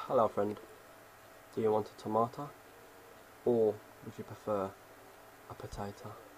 Hello friend, do you want a tomato or would you prefer a potato?